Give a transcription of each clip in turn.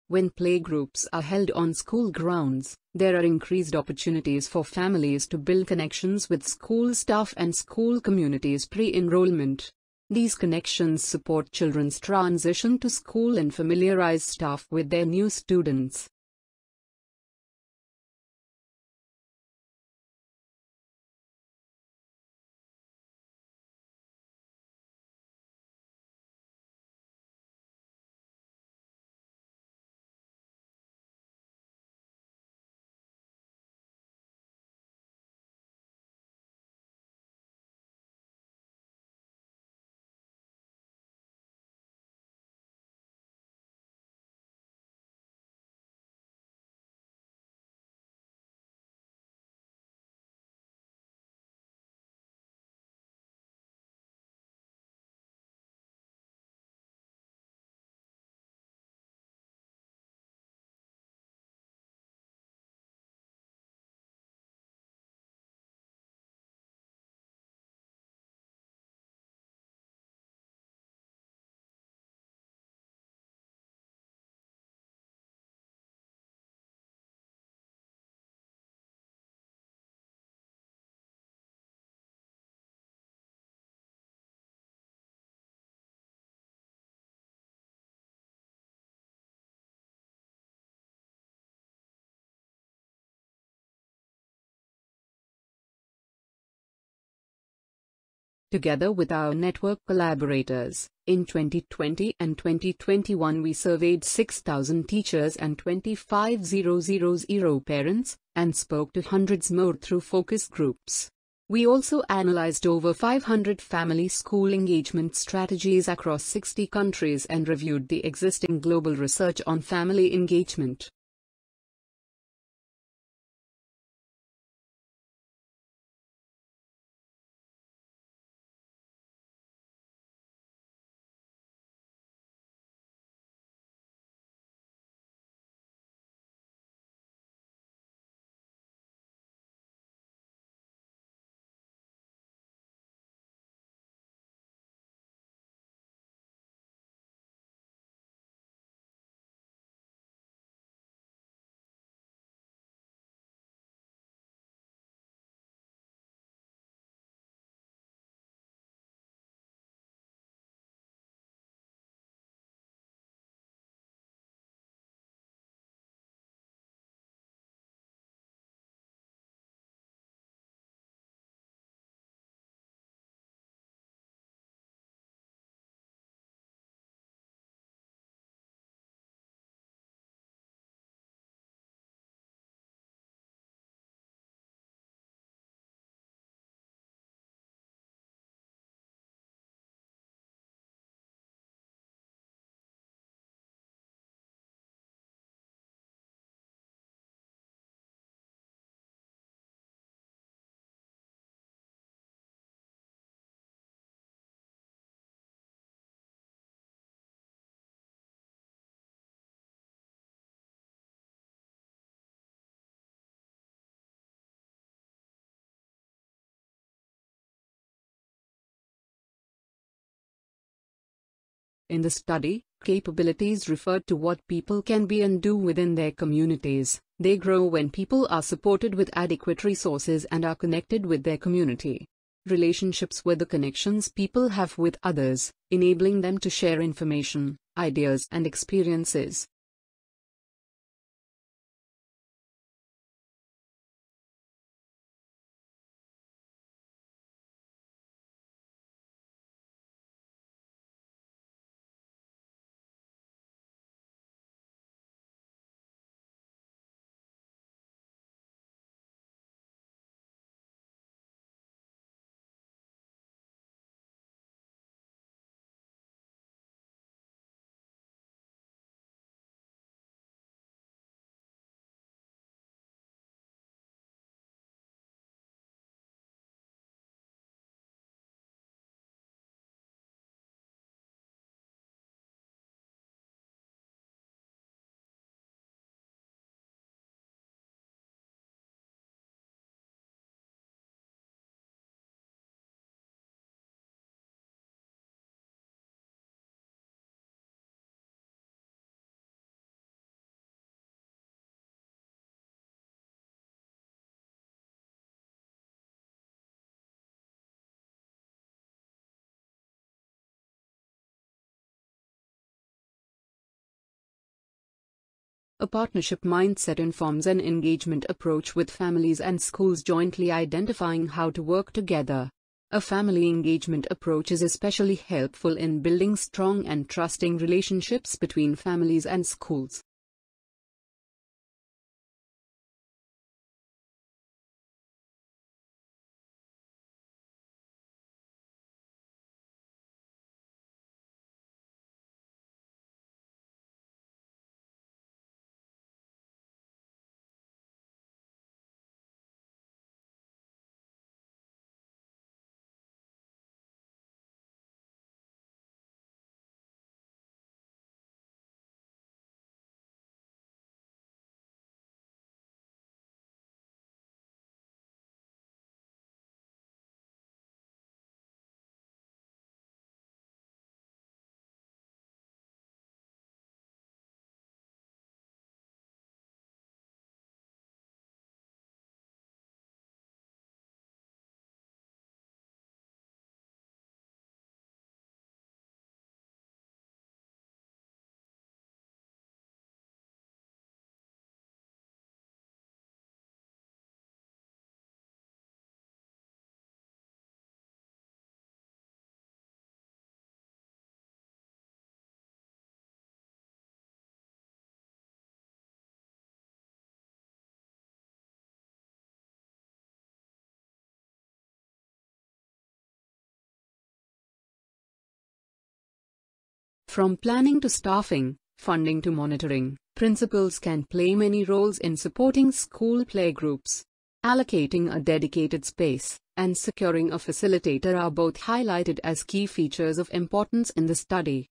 When playgroups are held on school grounds, there are increased opportunities for families to build connections with school staff and school communities pre-enrollment. These connections support children's transition to school and familiarize staff with their new students. Together with our network collaborators, in 2020 and 2021 we surveyed 6,000 teachers and 25,000 parents, and spoke to hundreds more through focus groups. We also analyzed over 500 family school engagement strategies across 60 countries and reviewed the existing global research on family engagement. In the study, capabilities referred to what people can be and do within their communities. They grow when people are supported with adequate resources and are connected with their community. Relationships were the connections people have with others, enabling them to share information, ideas, and experiences. A partnership mindset informs an engagement approach with families and schools jointly identifying how to work together. A family engagement approach is especially helpful in building strong and trusting relationships between families and schools. From planning to staffing, funding to monitoring, principals can play many roles in supporting school playgroups. Allocating a dedicated space and securing a facilitator are both highlighted as key features of importance in the study.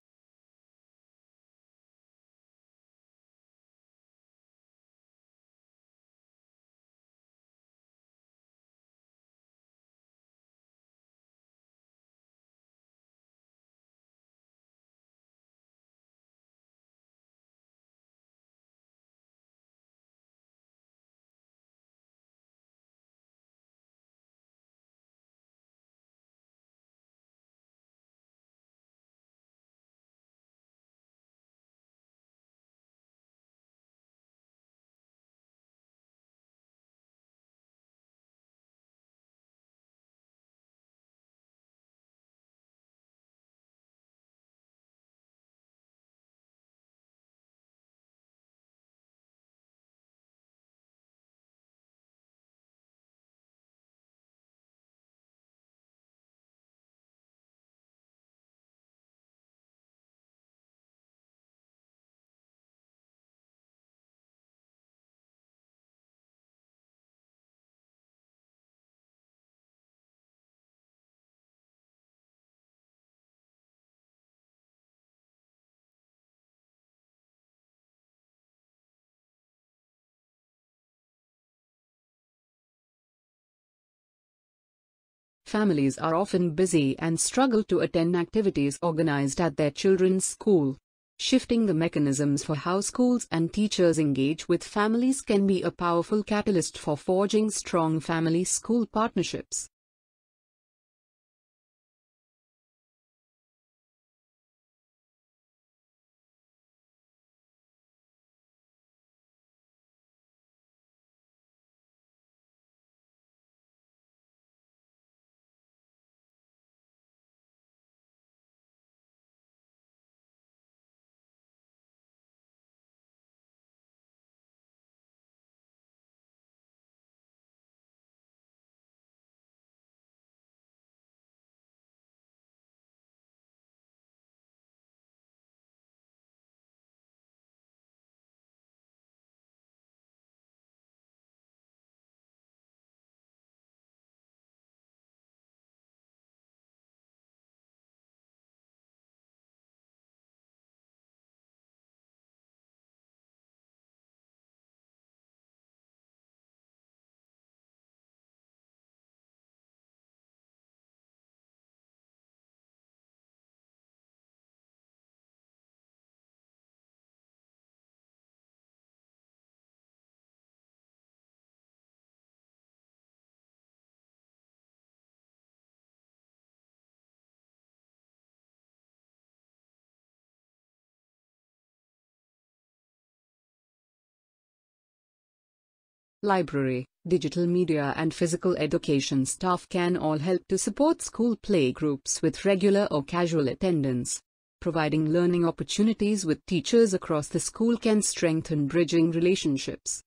Families are often busy and struggle to attend activities organized at their children's school. Shifting the mechanisms for how schools and teachers engage with families can be a powerful catalyst for forging strong family-school partnerships. library, digital media and physical education staff can all help to support school playgroups with regular or casual attendance. Providing learning opportunities with teachers across the school can strengthen bridging relationships.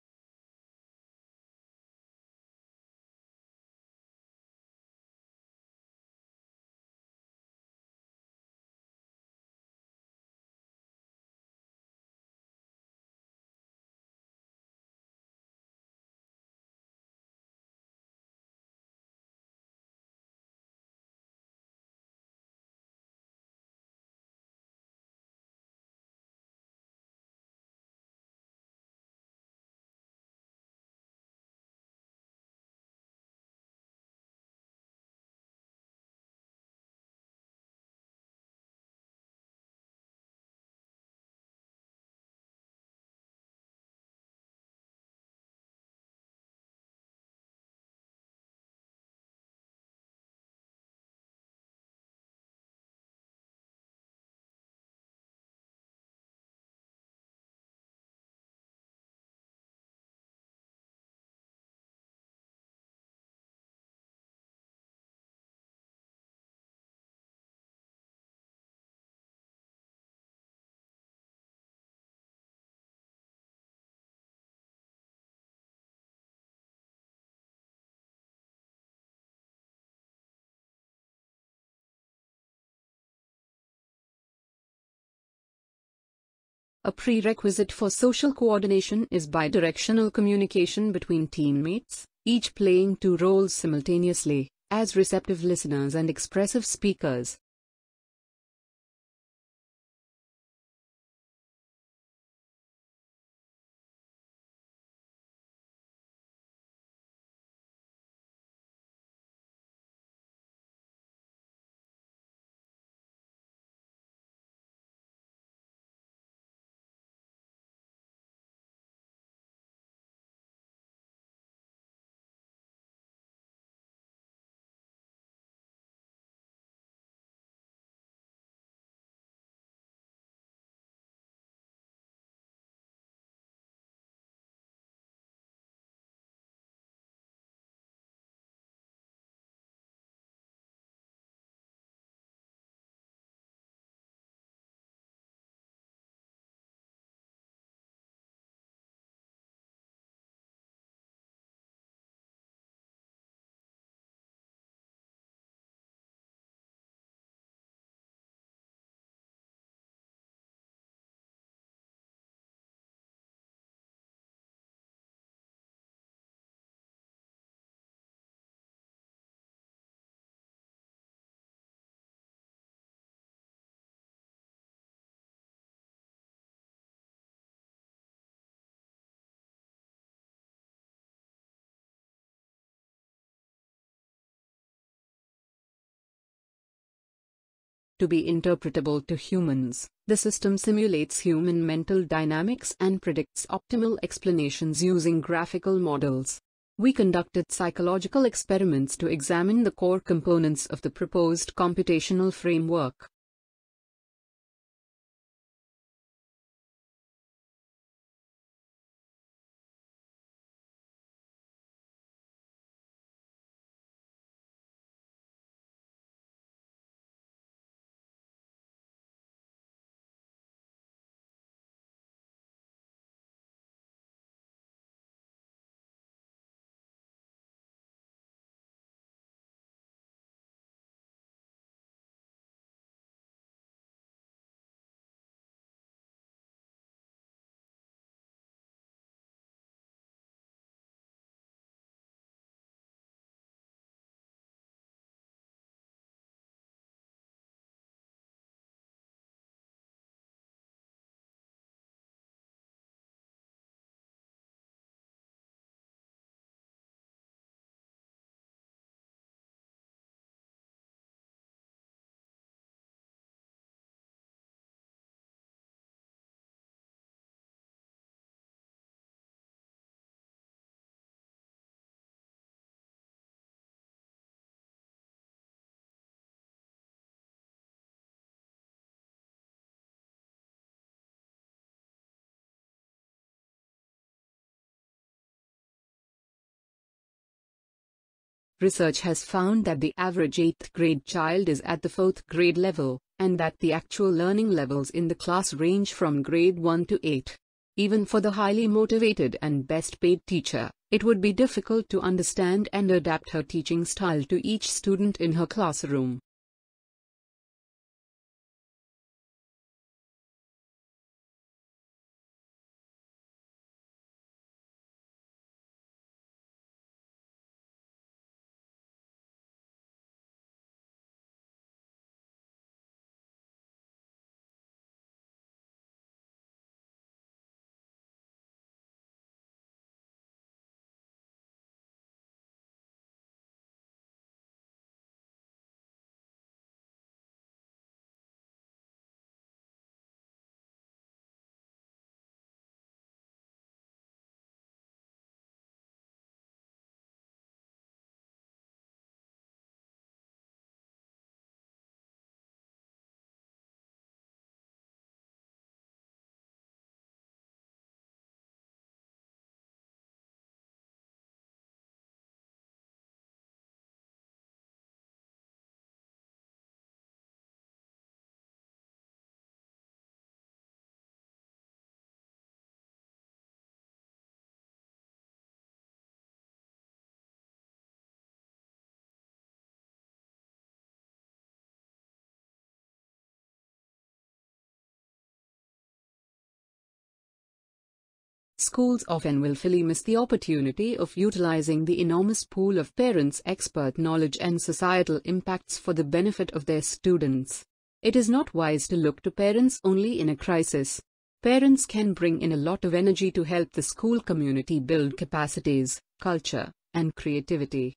A prerequisite for social coordination is bidirectional communication between teammates, each playing two roles simultaneously, as receptive listeners and expressive speakers. To be interpretable to humans, the system simulates human mental dynamics and predicts optimal explanations using graphical models. We conducted psychological experiments to examine the core components of the proposed computational framework. Research has found that the average 8th grade child is at the 4th grade level, and that the actual learning levels in the class range from grade 1 to 8. Even for the highly motivated and best paid teacher, it would be difficult to understand and adapt her teaching style to each student in her classroom. Schools often willfully miss the opportunity of utilizing the enormous pool of parents' expert knowledge and societal impacts for the benefit of their students. It is not wise to look to parents only in a crisis. Parents can bring in a lot of energy to help the school community build capacities, culture, and creativity.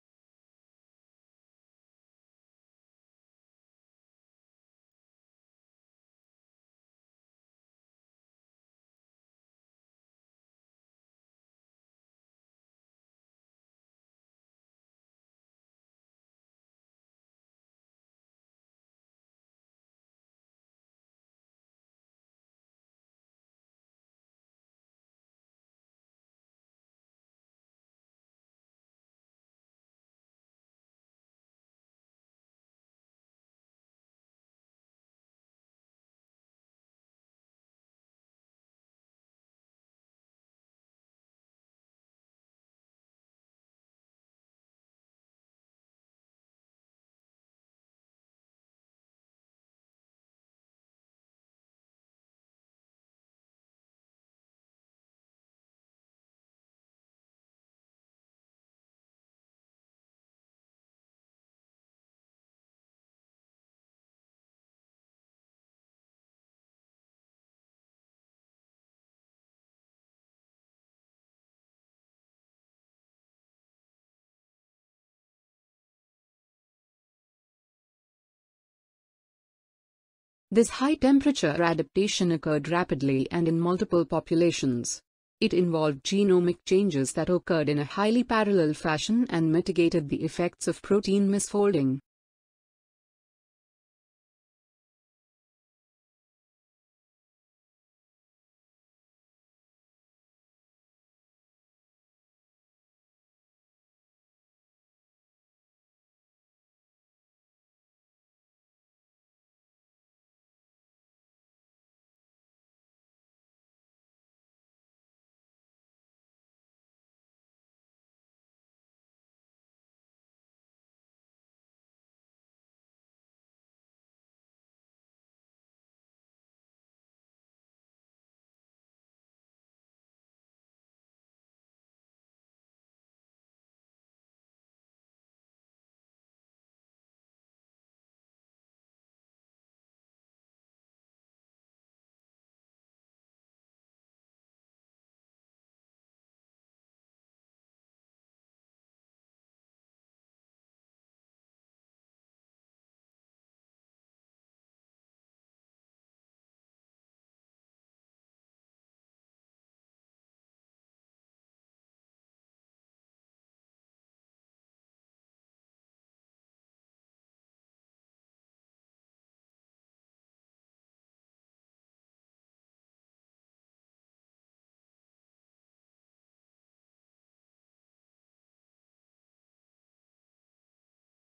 This high-temperature adaptation occurred rapidly and in multiple populations. It involved genomic changes that occurred in a highly parallel fashion and mitigated the effects of protein misfolding.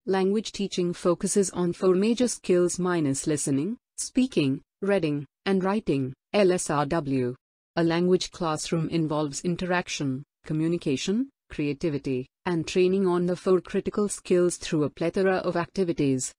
Language teaching focuses on four major skills minus listening, speaking, reading, and writing, LSRW. A language classroom involves interaction, communication, creativity, and training on the four critical skills through a plethora of activities.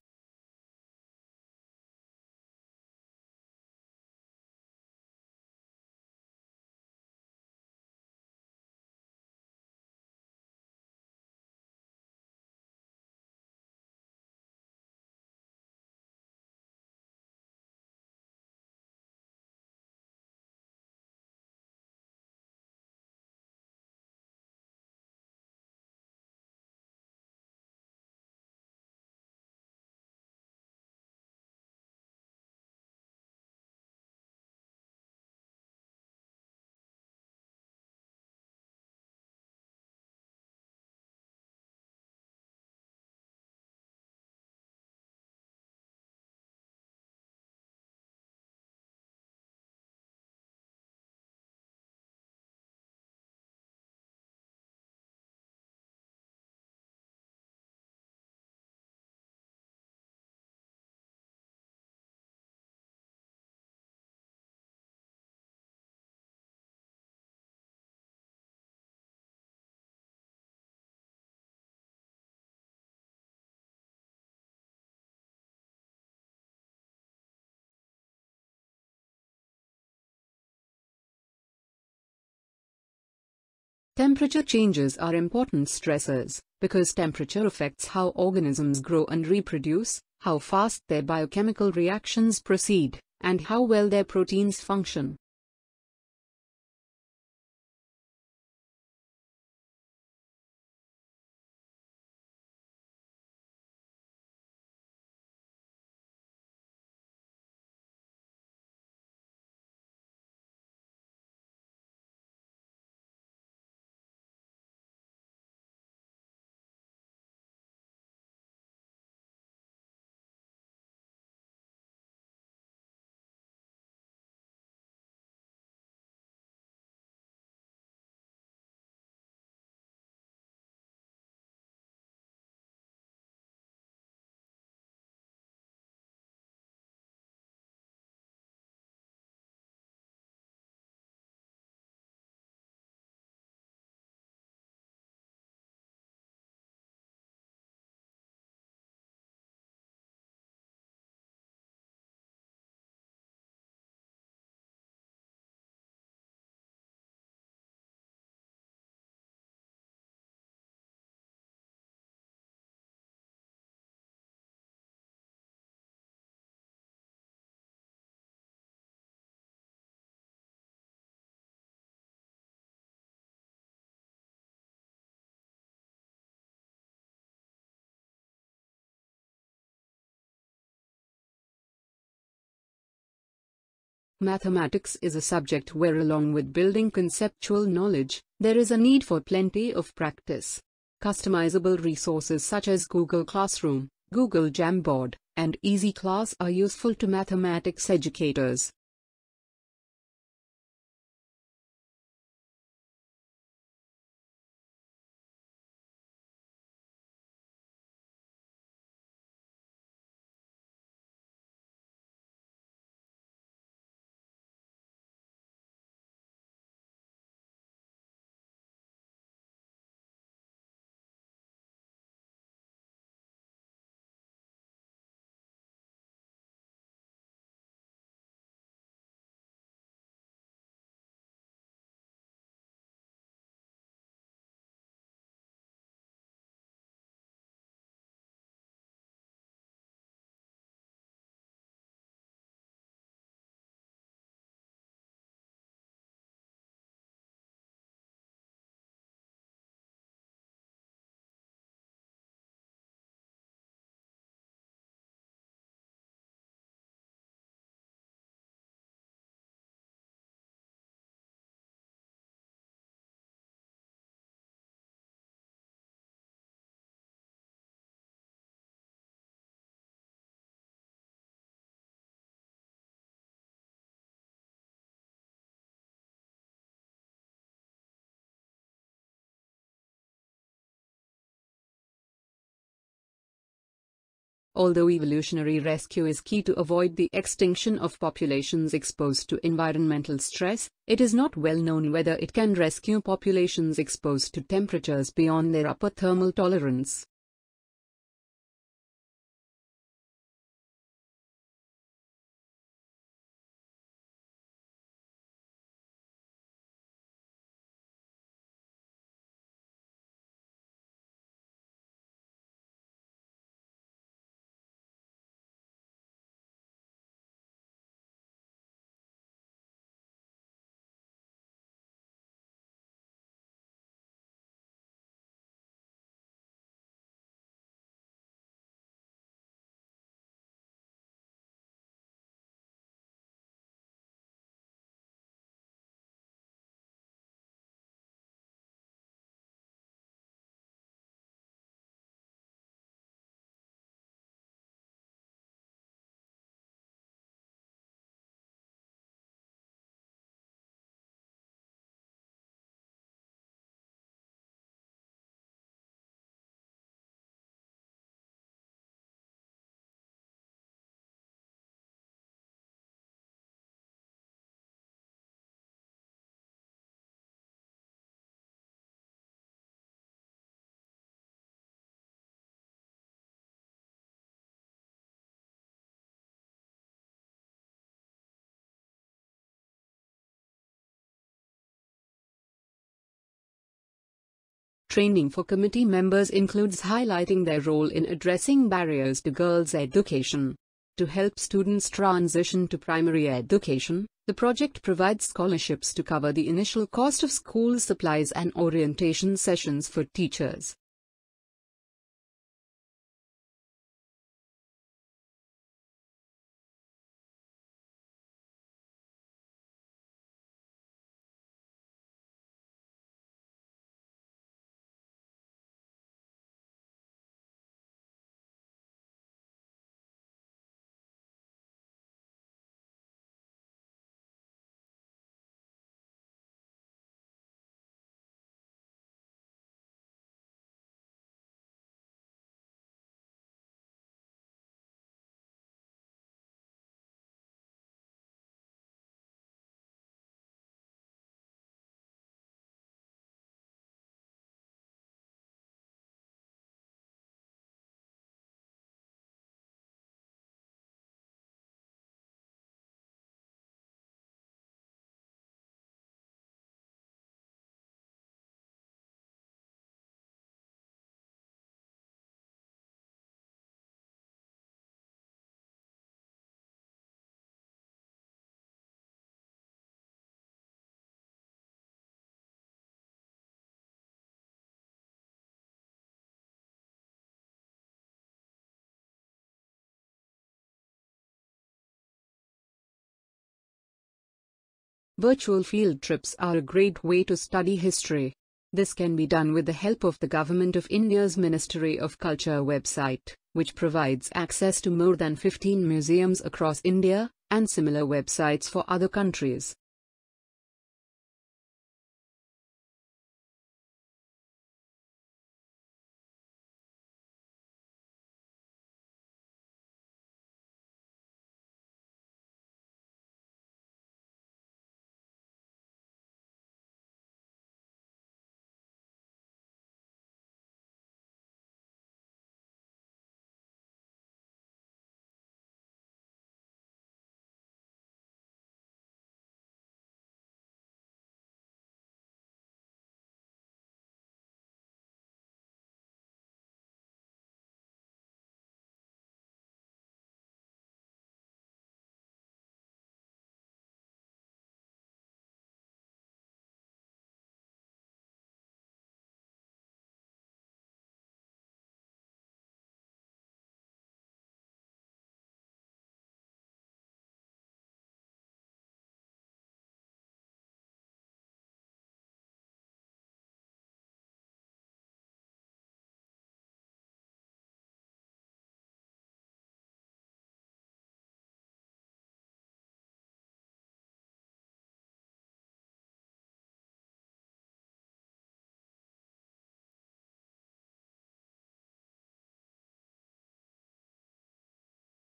Temperature changes are important stressors, because temperature affects how organisms grow and reproduce, how fast their biochemical reactions proceed, and how well their proteins function. Mathematics is a subject where, along with building conceptual knowledge, there is a need for plenty of practice. Customizable resources such as Google Classroom, Google Jamboard, and Easy Class are useful to mathematics educators. Although evolutionary rescue is key to avoid the extinction of populations exposed to environmental stress, it is not well known whether it can rescue populations exposed to temperatures beyond their upper thermal tolerance. Training for committee members includes highlighting their role in addressing barriers to girls' education. To help students transition to primary education, the project provides scholarships to cover the initial cost of school supplies and orientation sessions for teachers. Virtual field trips are a great way to study history. This can be done with the help of the Government of India's Ministry of Culture website, which provides access to more than 15 museums across India, and similar websites for other countries.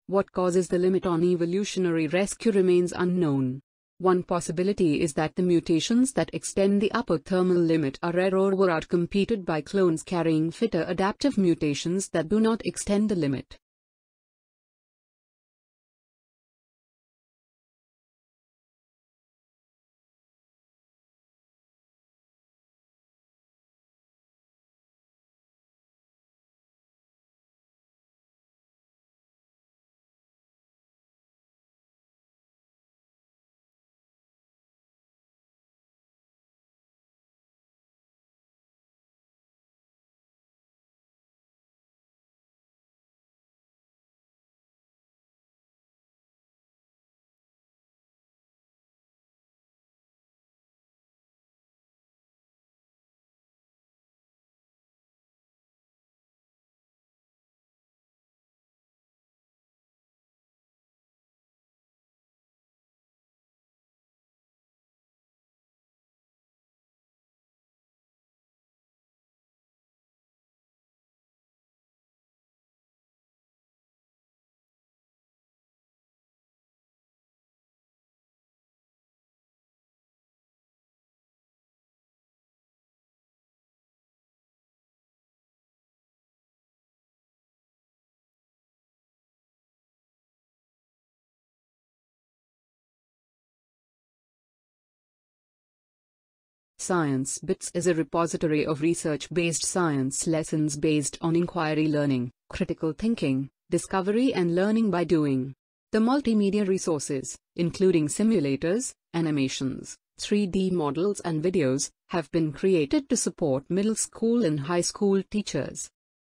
What causes the limit on evolutionary rescue remains unknown. One possibility is that the mutations that extend the upper thermal limit are rare or were outcompeted by clones carrying fitter adaptive mutations that do not extend the limit. Science Bits is a repository of research-based science lessons based on inquiry learning, critical thinking, discovery and learning by doing. The multimedia resources, including simulators, animations, 3D models and videos, have been created to support middle school and high school teachers.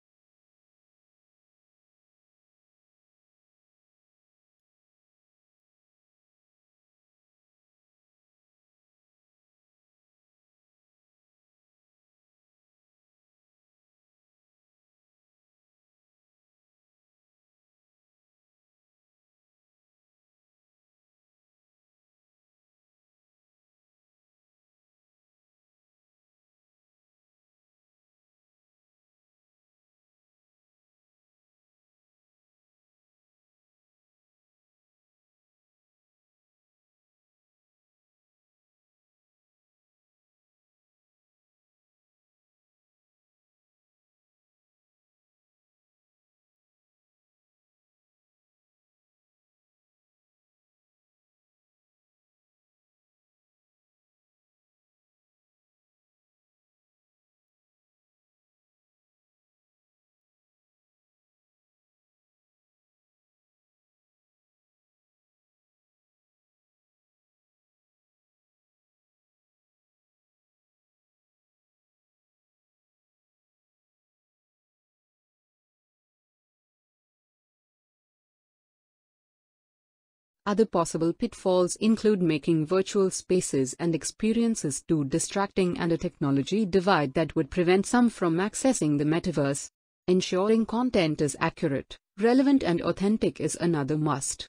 Other possible pitfalls include making virtual spaces and experiences too distracting and a technology divide that would prevent some from accessing the metaverse. Ensuring content is accurate, relevant and authentic is another must.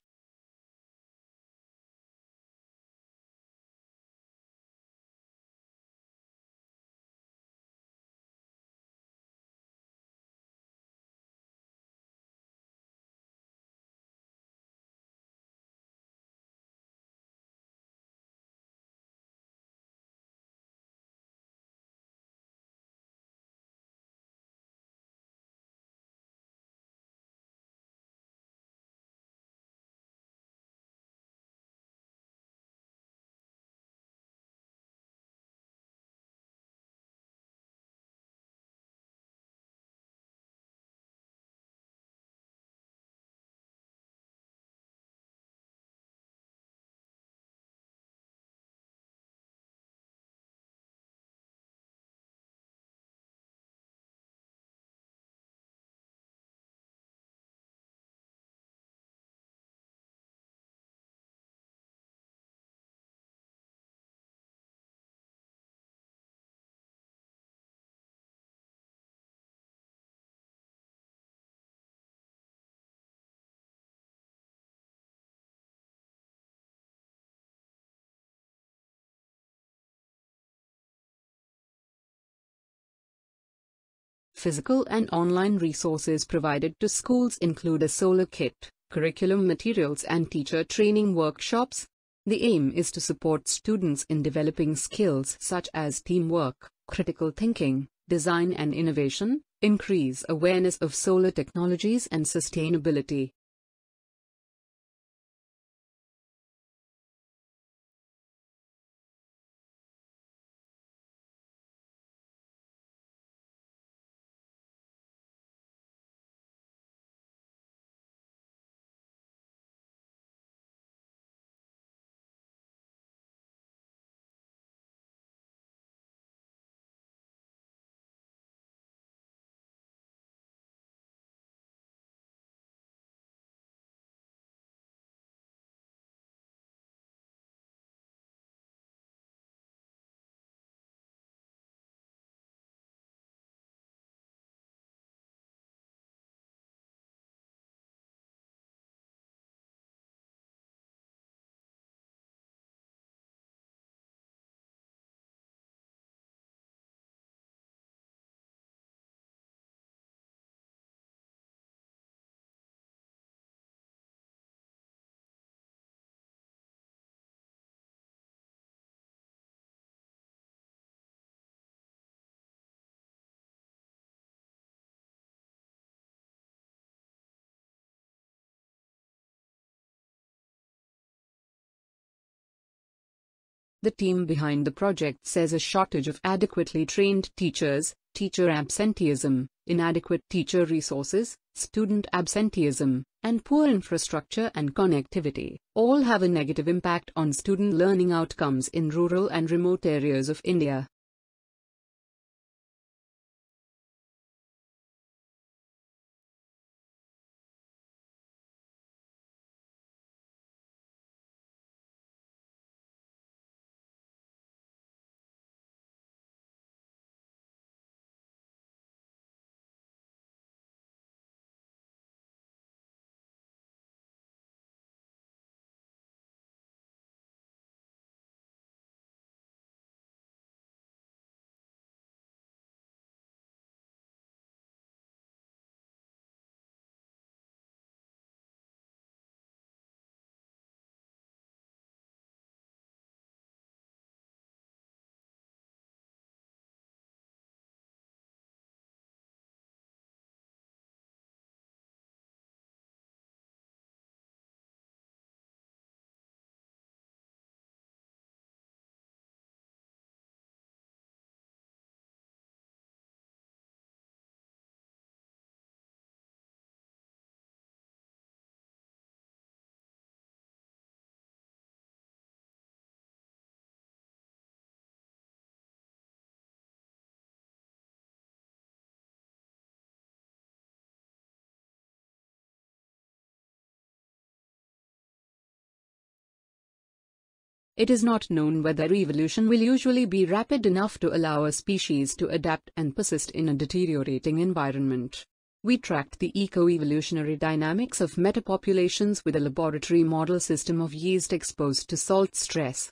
Physical and online resources provided to schools include a solar kit, curriculum materials and teacher training workshops. The aim is to support students in developing skills such as teamwork, critical thinking, design and innovation, increase awareness of solar technologies and sustainability. The team behind the project says a shortage of adequately trained teachers, teacher absenteeism, inadequate teacher resources, student absenteeism, and poor infrastructure and connectivity all have a negative impact on student learning outcomes in rural and remote areas of India. It is not known whether evolution will usually be rapid enough to allow a species to adapt and persist in a deteriorating environment. We tracked the eco-evolutionary dynamics of metapopulations with a laboratory model system of yeast exposed to salt stress.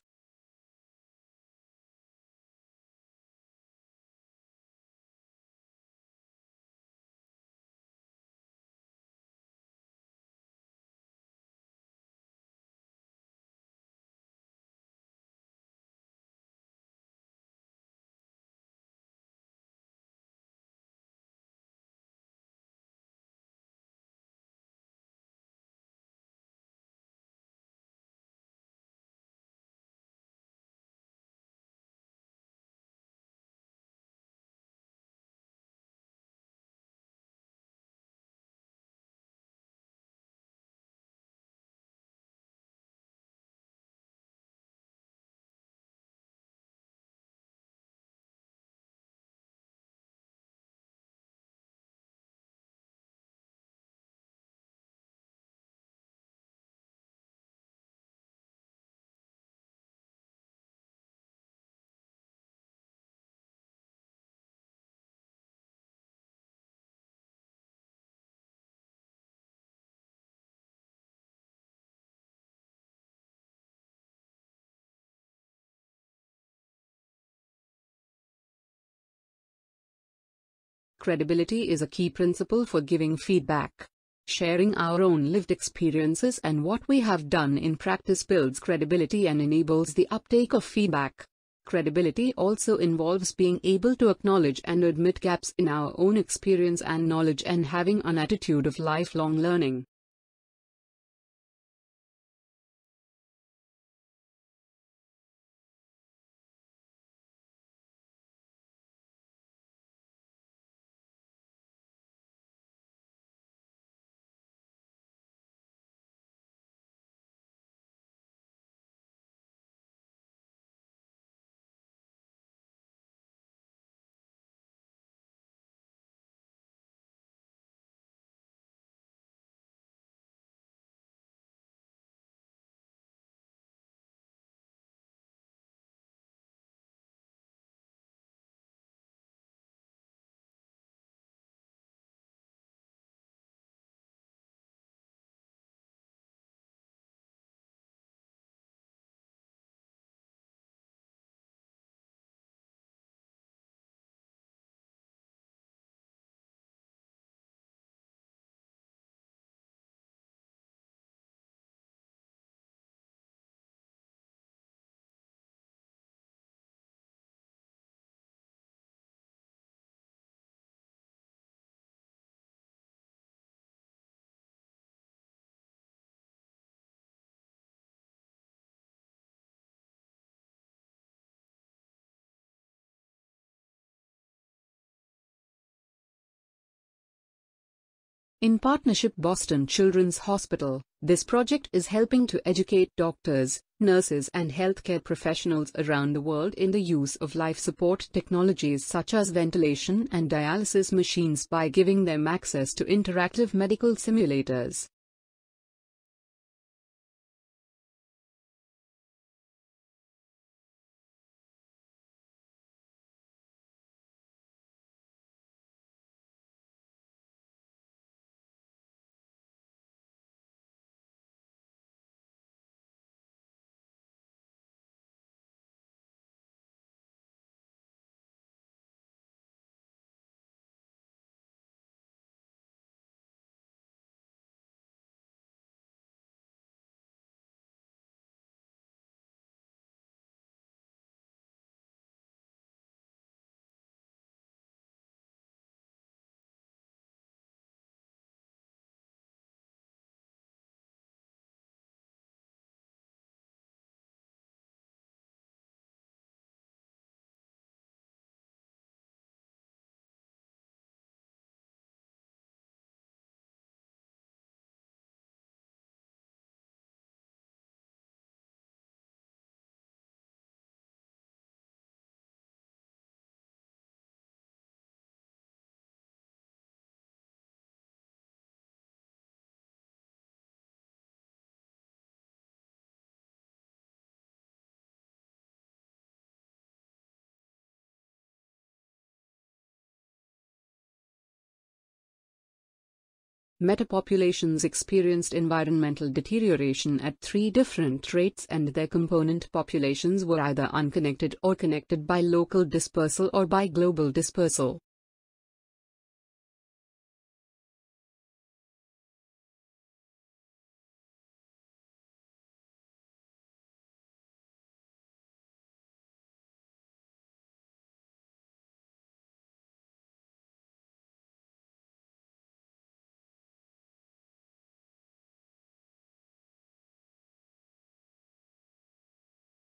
Credibility is a key principle for giving feedback. Sharing our own lived experiences and what we have done in practice builds credibility and enables the uptake of feedback. Credibility also involves being able to acknowledge and admit gaps in our own experience and knowledge and having an attitude of lifelong learning. In partnership Boston Children's Hospital, this project is helping to educate doctors, nurses and healthcare professionals around the world in the use of life support technologies such as ventilation and dialysis machines by giving them access to interactive medical simulators. Metapopulations experienced environmental deterioration at 3 different rates, and their component populations were either unconnected or connected by local dispersal or by global dispersal.